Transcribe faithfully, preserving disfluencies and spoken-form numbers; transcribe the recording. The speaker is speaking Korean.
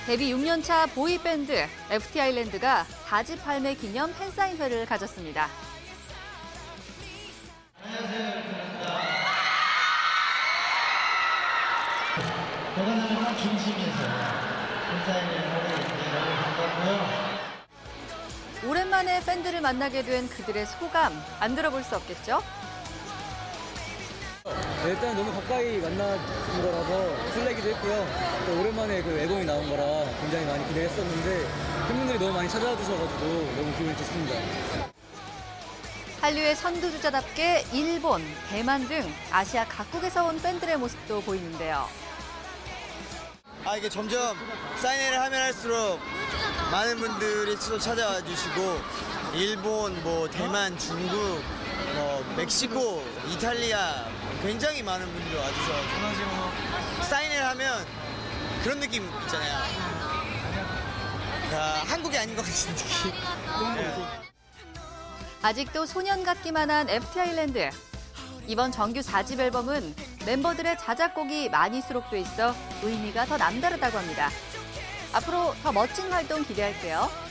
데뷔 육 년 차 보이밴드 에프티 아일랜드가 사 집 발매 기념 팬사인회를 가졌습니다. 대관하는 중심에서 팬사인회를 하고 있는데 너무 반갑고요. 오랜만에 팬들을 만나게 된 그들의 소감, 안 들어볼 수 없겠죠? 네, 일단 너무 가까이 만나는 거라서 설레기도 했고요. 또 오랜만에 그 앨범이 나온 거라 굉장히 많이 기대했었는데 팬분들이 너무 많이 찾아와 주셔가지고 너무 기분이 좋습니다. 한류의 선두주자답게 일본, 대만 등 아시아 각국에서 온 팬들의 모습도 보이는데요. 아 이게 점점 사인회를 하면 할수록 많은 분들이 또 찾아와 주시고 일본, 뭐 대만, 중국, 뭐 멕시코, 이탈리아 굉장히 많은 분들이 와주셔서 사인회를 하면 그런 느낌 있잖아요. 야, 한국이 아닌 것 같은 느낌. 아직도 소년 같기만 한 에프티 아일랜드. 이번 정규 사 집 앨범은 멤버들의 자작곡이 많이 수록돼 있어 의미가 더 남다르다고 합니다. 앞으로 더 멋진 활동 기대할게요.